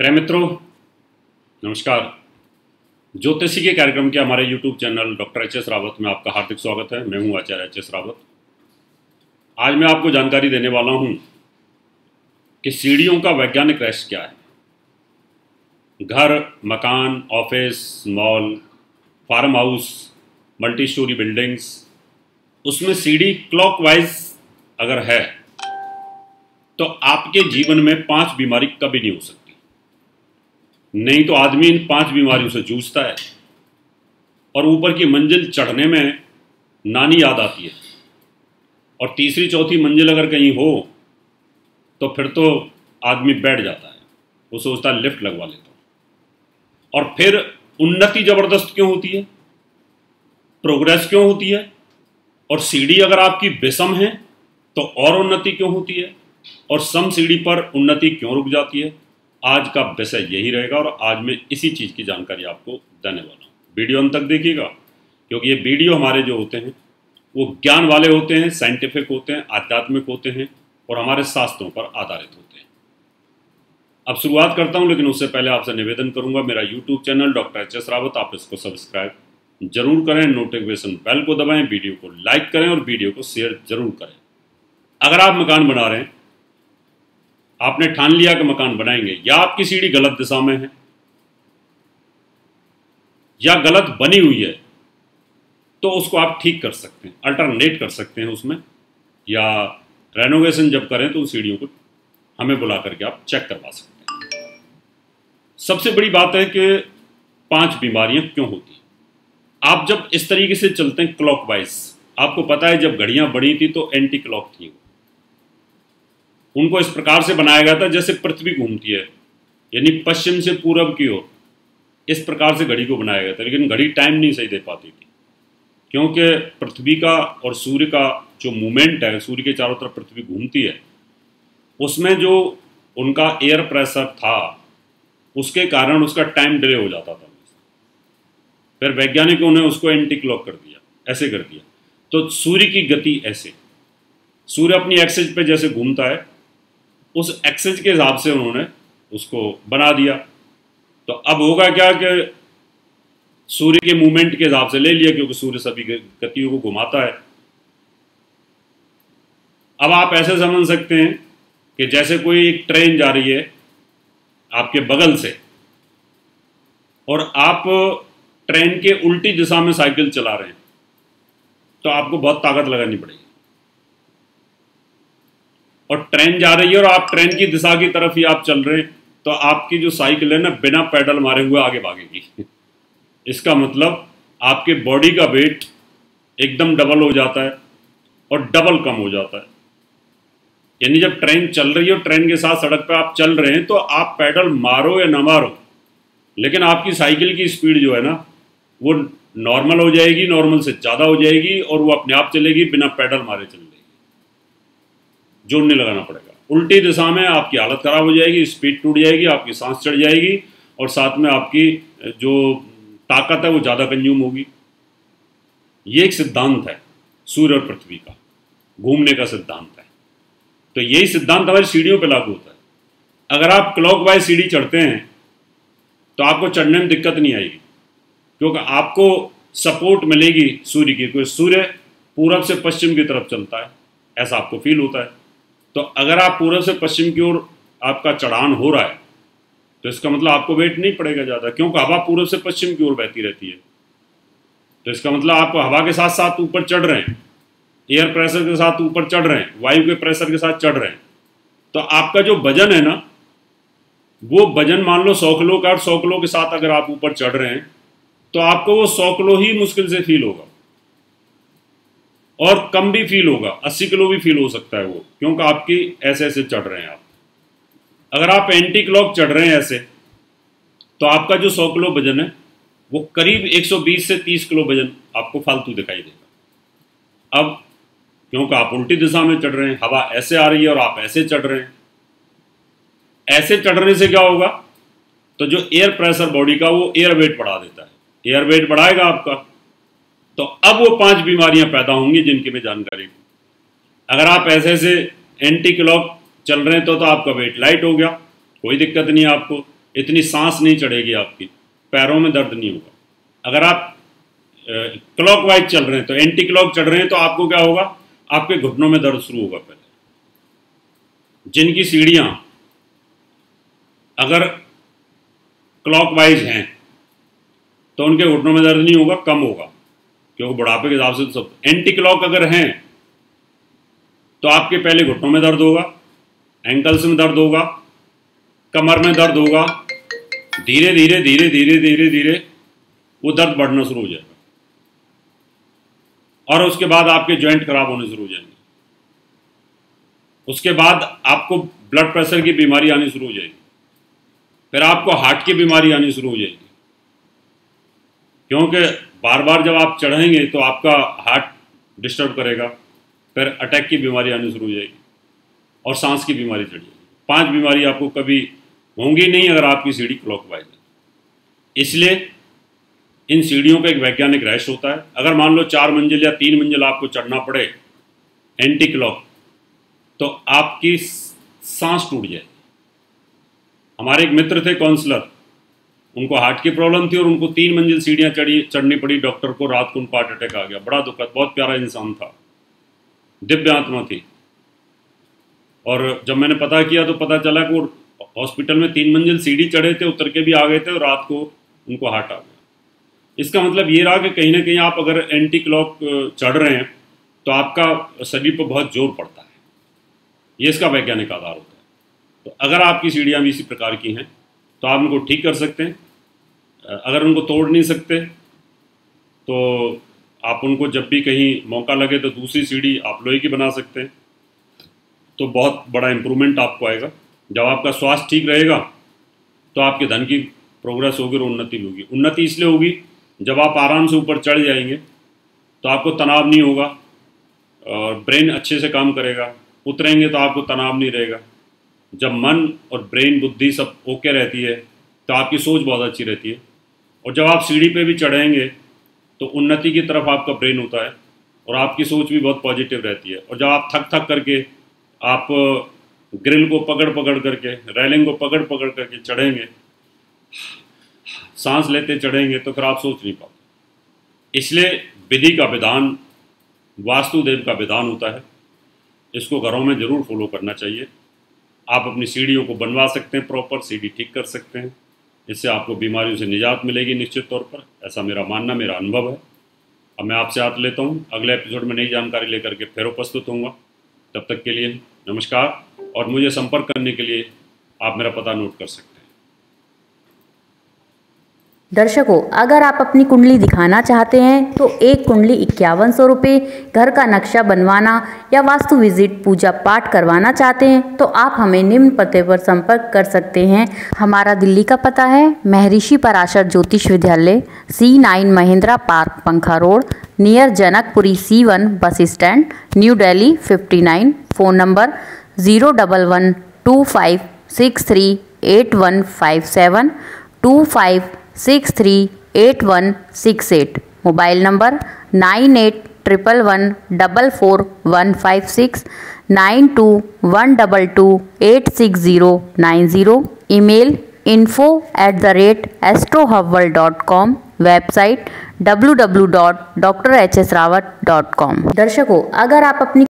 प्रिय मित्रों, नमस्कार। ज्योतिषी के कार्यक्रम के हमारे YouTube channel doctor H S. Rawat में आपका हार्दिक स्वागत है। मैं हूं आचार्य एच.एस. रावत। आज मैं आपको जानकारी देने वाला हूं कि सीढ़ियों का वैज्ञानिक रहस्य क्या है। घर, मकान, office, mall, farm house, multi storey buildings, उसमें सीढ़ी क्लॉकवाइज अगर है तो आपके जीवन में 5 बीमारी कभी नहीं हो सकती। नहीं तो आदमी इन 5 बीमारियों से जूझता है और ऊपर की मंजिल चढ़ने में नानी याद आती है, और तीसरी चौथी मंजिल अगर कहीं हो तो फिर तो आदमी बैठ जाता है, वो सोचता है लिफ्ट लगवा लेता हूं। और फिर उन्नति जबरदस्त क्यों होती है, प्रोग्रेस क्यों होती है, और सीढ़ी अगर आपकी विषम है तो और उन्नति क्यों होती है, और सम सीढ़ी पर उन्नति क्यों रुक जाती है। आज का विषय यही रहेगा और आज मैं इसी चीज़ की जानकारी आपको देने वाला हूँ। वीडियो अंत तक देखिएगा, क्योंकि ये वीडियो हमारे जो होते हैं वो ज्ञान वाले होते हैं, साइंटिफिक होते हैं, आध्यात्मिक होते हैं और हमारे शास्त्रों पर आधारित होते हैं। अब शुरुआत करता हूँ, लेकिन उससे पहले आपसे निवेदन करूँगा, मेरा YouTube channel doctor H S. Rawat, आप इसको सब्सक्राइब जरूर करें, नोटिफिकेशन बेल को दबाएं, वीडियो को लाइक करें और वीडियो को शेयर जरूर करें। अगर आप मकान बना रहे हैं, आपने ठान लिया कि मकान बनाएंगे, या आपकी सीढ़ी गलत दिशा में है या गलत बनी हुई है, तो उसको आप ठीक कर सकते हैं, अल्टरनेट कर सकते हैं उसमें, या रेनोवेशन जब करें तो उन सीढ़ियों को हमें बुला करके आप चेक करवा सकते हैं। सबसे बड़ी बात है कि 5 बीमारियां क्यों होती हैं। आप जब इस तरीके से चलते हैं क्लॉकवाइज, आपको पता है जब घड़ियां बनी थी तो एंटी क्लॉक थी, उनको इस प्रकार से बनाया गया था जैसे पृथ्वी घूमती है, यानी पश्चिम से पूरब की ओर, इस प्रकार से घड़ी को बनाया गया था। लेकिन घड़ी टाइम नहीं सही दे पाती थी, क्योंकि पृथ्वी का और सूर्य का जो मूवमेंट है, सूर्य के चारों तरफ पृथ्वी घूमती है, उसमें जो उनका एयर प्रेशर था उसके कारण उसका टाइम डिले हो जाता था। फिर वैज्ञानिकों ने उसको एंटी क्लॉक कर दिया, ऐसे कर दिया। तो सूर्य की गति ऐसे, सूर्य अपनी एक्सिस पे जैसे घूमता है, उस एक्सिस के हिसाब से उन्होंने उसको बना दिया। तो अब होगा क्या कि सूर्य के मूवमेंट के हिसाब से ले लिया, क्योंकि सूर्य सभी गतियों को घुमाता है। अब आप ऐसे समझ सकते हैं कि जैसे कोई एक ट्रेन जा रही है आपके बगल से, और आप ट्रेन के उल्टी दिशा में साइकिल चला रहे हैं, तो आपको बहुत ताकत लगानी पड़ेगी। और ट्रेन जा रही है और आप ट्रेन की दिशा की तरफ ही आप चल रहे हैं, तो आपकी जो साइकिल है ना, बिना पैडल मारे हुए आगे भागेगी। इसका मतलब आपके बॉडी का वेट एकदम डबल हो जाता है और डबल कम हो जाता है। यानी जब ट्रेन चल रही है और ट्रेन के साथ सड़क पर आप चल रहे हैं, तो आप पैडल मारो या ना मारो, लेकिन आपकी साइकिल की स्पीड जो है ना, वो नॉर्मल हो जाएगी, नॉर्मल से ज़्यादा हो जाएगी, और वो अपने आप चलेगी, बिना पैडल मारे चल रही। जोर नहीं लगाना पड़ेगा। उल्टी दिशा में आपकी हालत खराब हो जाएगी, स्पीड टूट जाएगी, आपकी सांस चढ़ जाएगी, और साथ में आपकी जो ताकत है वो ज़्यादा कंज्यूम होगी। ये एक सिद्धांत है सूर्य और पृथ्वी का, घूमने का सिद्धांत है। तो यही सिद्धांत हमारी सीढ़ियों पर लागू होता है। अगर आप क्लॉकवाइज सीढ़ी चढ़ते हैं तो आपको चढ़ने में दिक्कत नहीं आएगी, क्योंकि आपको सपोर्ट मिलेगी सूर्य की, क्योंकि सूर्य पूरब से पश्चिम की तरफ चलता है, ऐसा आपको फील होता है। तो अगर आप पूरब से पश्चिम की ओर आपका चढ़ान हो रहा है, तो इसका मतलब आपको वेट नहीं पड़ेगा ज़्यादा, क्योंकि हवा पूरब से पश्चिम की ओर बहती रहती है। तो इसका मतलब आप हवा के साथ साथ ऊपर चढ़ रहे हैं, एयर प्रेशर के साथ ऊपर चढ़ रहे हैं, वायु के प्रेशर के साथ चढ़ रहे हैं। तो आपका जो वजन है ना, वो वजन मान लो 100 किलो का, और 100 किलो के साथ अगर आप ऊपर चढ़ रहे हैं, तो आपको वो 100 किलो ही मुश्किल से फील होगा, और कम भी फील होगा, 80 किलो भी फील हो सकता है वो, क्योंकि आपकी ऐसे ऐसे चढ़ रहे हैं आप। अगर आप एंटी क्लॉक चढ़ रहे हैं ऐसे, तो आपका जो 100 किलो वजन है वो करीब 120 से 30 किलो वजन आपको फालतू दिखाई देगा। अब क्योंकि आप उल्टी दिशा में चढ़ रहे हैं, हवा ऐसे आ रही है और आप ऐसे चढ़ रहे हैं, ऐसे चढ़ने से क्या होगा, तो जो एयर प्रेशर बॉडी का, वो एयर वेट बढ़ा देता है, एयर वेट बढ़ाएगा आपका। तो अब वो 5 बीमारियां पैदा होंगी जिनकी मैं जानकारी दूं। अगर आप ऐसे ऐसे एंटी क्लॉक चल रहे हैं तो आपका वेट लाइट हो गया, कोई दिक्कत नहीं है आपको। इतनी सांस नहीं चढ़ेगी आपकी, पैरों में दर्द नहीं होगा। अगर आप क्लॉकवाइज चल रहे हैं तो एंटी क्लॉक चल रहे हैं तो आपको क्या होगा, आपके घुटनों में दर्द शुरू होगा। पहले जिनकी सीढ़ियाँ अगर क्लॉकवाइज हैं तो उनके घुटनों में दर्द नहीं होगा, कम होगा, क्योंकि बुढ़ापे के हिसाब से तो सब। एंटी क्लॉक अगर हैं तो आपके पहले घुटनों में दर्द होगा, एंकल्स में दर्द होगा, कमर में दर्द होगा, धीरे धीरे धीरे धीरे धीरे धीरे वो दर्द बढ़ना शुरू हो जाएगा और उसके बाद आपके जॉइंट खराब होने शुरू हो जाएंगे। उसके बाद आपको ब्लड प्रेशर की बीमारी आनी शुरू हो जाएगी, फिर आपको हार्ट की बीमारी आनी शुरू हो जाएगी, क्योंकि बार बार जब आप चढ़ेंगे तो आपका हार्ट डिस्टर्ब करेगा, फिर अटैक की बीमारी आनी शुरू हो जाएगी और सांस की बीमारी चढ़ जाएगी। 5 बीमारी आपको कभी होंगी नहीं अगर आपकी सीढ़ी क्लॉकवाइज है। इसलिए इन सीढ़ियों का एक वैज्ञानिक रहस्य होता है। अगर मान लो 4 मंजिल या 3 मंजिल आपको चढ़ना पड़े एंटी क्लॉक, तो आपकी सांस टूट जाएगी। हमारे एक मित्र थे काउंसलर, उनको हार्ट की प्रॉब्लम थी और उनको 3 मंजिल सीढ़ियाँ चढ़नी पड़ी। डॉक्टर को रात को उनको हार्ट अटैक आ गया। बड़ा दुखद, बहुत प्यारा इंसान था, दिव्य आत्मा थी। और जब मैंने पता किया तो पता चला कि वो हॉस्पिटल में 3 मंजिल सीढ़ी चढ़े थे, उतर के भी आ गए थे और रात को उनको हार्ट आ गया। इसका मतलब ये रहा कि कहीं ना कहीं आप अगर एंटी क्लॉक चढ़ रहे हैं तो आपका शरीर पर बहुत जोर पड़ता है। ये इसका वैज्ञानिक आधार होता है। तो अगर आपकी सीढ़ियाँ भी इसी प्रकार की हैं तो आप उनको ठीक कर सकते हैं। अगर उनको तोड़ नहीं सकते तो आप उनको जब भी कहीं मौका लगे तो दूसरी सीढ़ी आप लोहे की बना सकते हैं, तो बहुत बड़ा इम्प्रूवमेंट आपको आएगा। जब आपका स्वास्थ्य ठीक रहेगा तो आपके धन की प्रोग्रेस होगी और उन्नति भी होगी। उन्नति इसलिए होगी जब आप आराम से ऊपर चढ़ जाएंगे तो आपको तनाव नहीं होगा और ब्रेन अच्छे से काम करेगा। उतरेंगे तो आपको तनाव नहीं रहेगा। जब मन और ब्रेन बुद्धि सब ओके रहती है तो आपकी सोच बहुत अच्छी रहती है। और जब आप सीढ़ी पे भी चढ़ेंगे तो उन्नति की तरफ आपका ब्रेन होता है और आपकी सोच भी बहुत पॉजिटिव रहती है। और जब आप थक थक करके आप ग्रिल को पकड़ पकड़ करके, रेलिंग को पकड़ पकड़ करके चढ़ेंगे, सांस लेते चढ़ेंगे, तो फिर आप सोच नहीं पाते। इसलिए विधि का विधान वास्तुदेव का विधान होता है। इसको घरों में ज़रूर फॉलो करना चाहिए। आप अपनी सीढ़ियों को बनवा सकते हैं, प्रॉपर सीढ़ी ठीक कर सकते हैं। इससे आपको बीमारियों से निजात मिलेगी निश्चित तौर पर। ऐसा मेरा मानना, मेरा अनुभव है। अब मैं आपसे हाथ लेता हूँ। अगले एपिसोड में नई जानकारी लेकर के फिर उपस्थित होऊंगा। तब तक के लिए नमस्कार। और मुझे संपर्क करने के लिए आप मेरा पता नोट कर सकते हैं। दर्शकों, अगर आप अपनी कुंडली दिखाना चाहते हैं तो एक कुंडली 5100 रुपये, घर का नक्शा बनवाना या वास्तु विजिट पूजा पाठ करवाना चाहते हैं तो आप हमें निम्न पते पर संपर्क कर सकते हैं। हमारा दिल्ली का पता है महर्षि Parashar Jyotish Vidyalaya, C9 Mahindra park, Pankha road, near Janakpuri C1 bus stand, new Delhi 59। Phone number 01125638157 25638168। Mobile number 9811144156 9212286090। Email info@astrohubworld.com। Website www.drhsrawat.com। दर्शकों, अगर आप अपनी